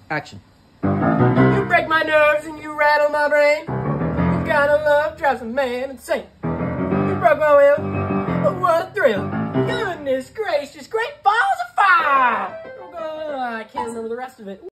Action. You break my nerves and you rattle my brain. You kind of love drives a man insane. You broke my will. What a thrill. Goodness gracious, great balls of fire. I can't remember the rest of it.